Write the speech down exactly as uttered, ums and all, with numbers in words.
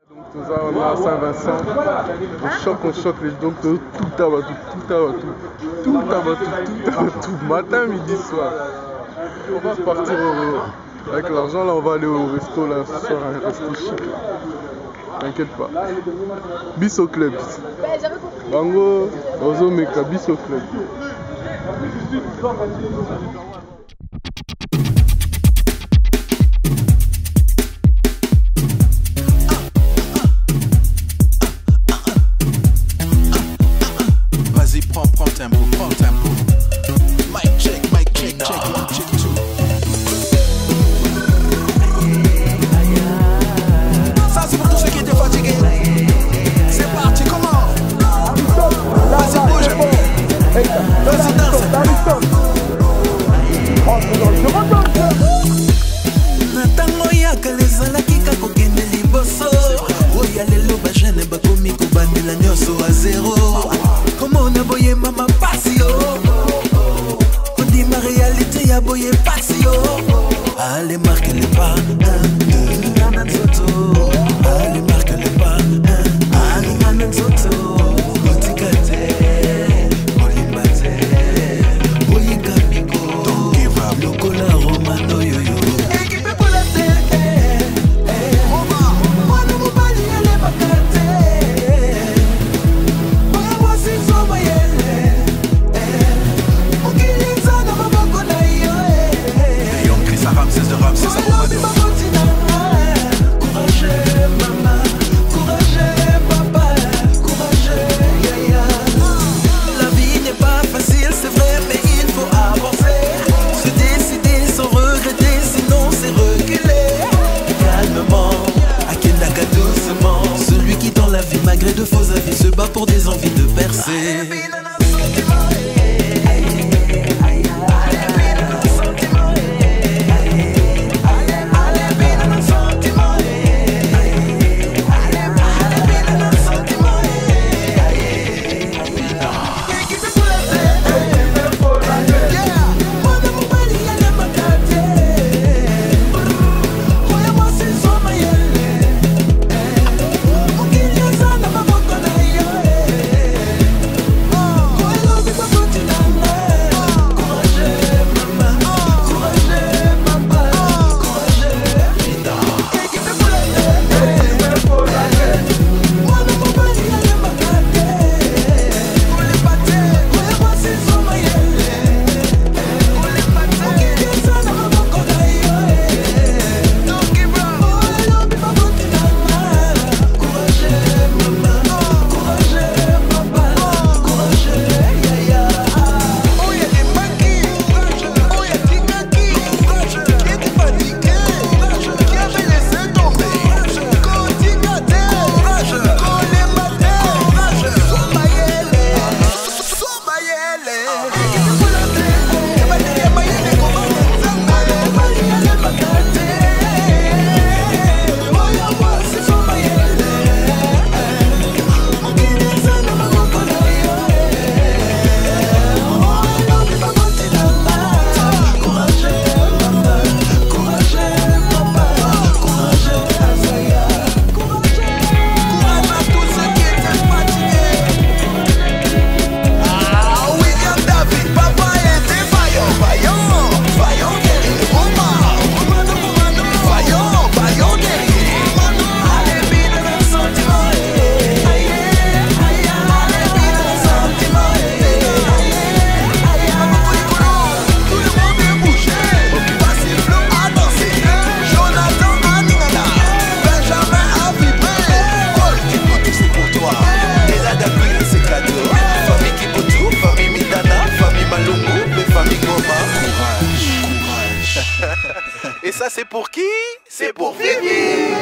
Donc tout ça, on est à Saint-Vincent, on choque, on choque les donc tout tabac, tout, tout tabac, tout, tout tabac, tout, tout tabac, tout, matin, midi, soir. On va partir au, avec l'argent, là on va aller au resto, là ce soir, un resto chic. T'inquiète pas. Bis au club. Bango, Ozo Meka, bis au club. Vas-y, prends, prends tempo, prends tempo. Mic check, mic check, check, one, check, two. Ça c'est pour tous ceux qui étaient fatigués. C'est parti, comment? Vas-y, bouge. Vas-y, danse. Natango yaka lezalaki kakokende liboso oya lelo bajene bakomi kobandela nyonso a zero komona boye mama pasi yo kodima réalité ya boye pasi yo allez marque le pas un deux nana nzoto allez marque le pas un allez nana nzoto otikate olimbate boye kamiko don't give up lokola romano yoyo. Malgré de faux avis se bat pour des envies de percer. Et ça c'est pour qui? C'est pour Vivi.